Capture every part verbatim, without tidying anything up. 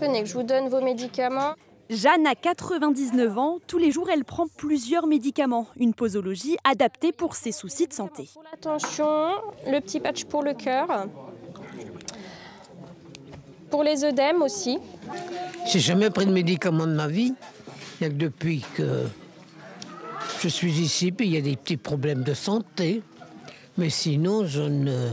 Venez que je vous donne vos médicaments. Jeanne a quatre-vingt-dix-neuf ans. Tous les jours, elle prend plusieurs médicaments. Une posologie adaptée pour ses soucis de santé. Pour la tension, le petit patch pour le cœur. Pour les œdèmes aussi. J'ai jamais pris de médicaments de ma vie. Il y a que depuis que je suis ici, puis il y a des petits problèmes de santé. Mais sinon, je ne,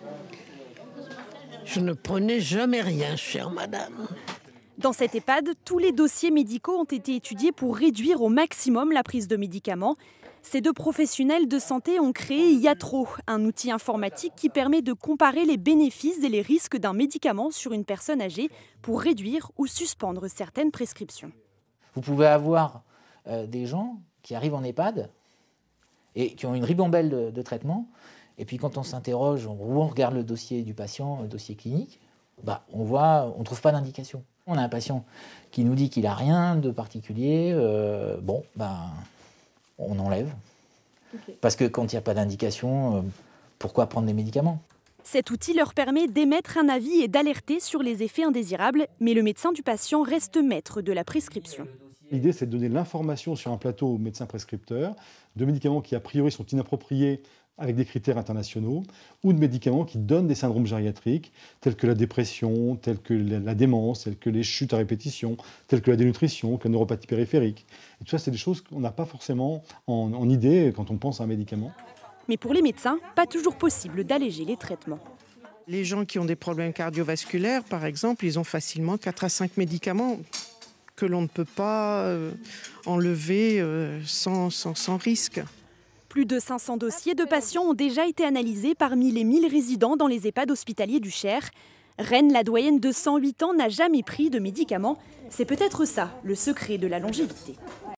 je ne prenais jamais rien, chère madame. Dans cette EHPAD, tous les dossiers médicaux ont été étudiés pour réduire au maximum la prise de médicaments. Ces deux professionnels de santé ont créé Yatro, un outil informatique qui permet de comparer les bénéfices et les risques d'un médicament sur une personne âgée pour réduire ou suspendre certaines prescriptions. Vous pouvez avoir euh, des gens qui arrivent en EHPAD et qui ont une ribambelle de, de traitement. Et puis quand on s'interroge, on, on regarde le dossier du patient, le dossier clinique, bah, on voit, on ne trouve pas d'indication. On a un patient qui nous dit qu'il n'a rien de particulier, euh, bon, ben, on enlève. Okay. Parce que quand il n'y a pas d'indication, euh, pourquoi prendre des médicaments ? Cet outil leur permet d'émettre un avis et d'alerter sur les effets indésirables, mais le médecin du patient reste maître de la prescription. L'idée, c'est de donner l'information sur un plateau au médecin prescripteur de médicaments qui, a priori, sont inappropriés avec des critères internationaux, ou de médicaments qui donnent des syndromes gériatriques, tels que la dépression, tels que la démence, tels que les chutes à répétition, tels que la dénutrition, que la neuropathie périphérique. Et tout ça, c'est des choses qu'on n'a pas forcément en, en idée quand on pense à un médicament. Mais pour les médecins, pas toujours possible d'alléger les traitements. Les gens qui ont des problèmes cardiovasculaires, par exemple, ils ont facilement quatre à cinq médicaments que l'on ne peut pas enlever sans, sans, sans risque. Plus de cinq cents dossiers de patients ont déjà été analysés parmi les mille résidents dans les EHPAD hospitaliers du Cher. Reine, la doyenne de cent huit ans, n'a jamais pris de médicaments. C'est peut-être ça, le secret de la longévité.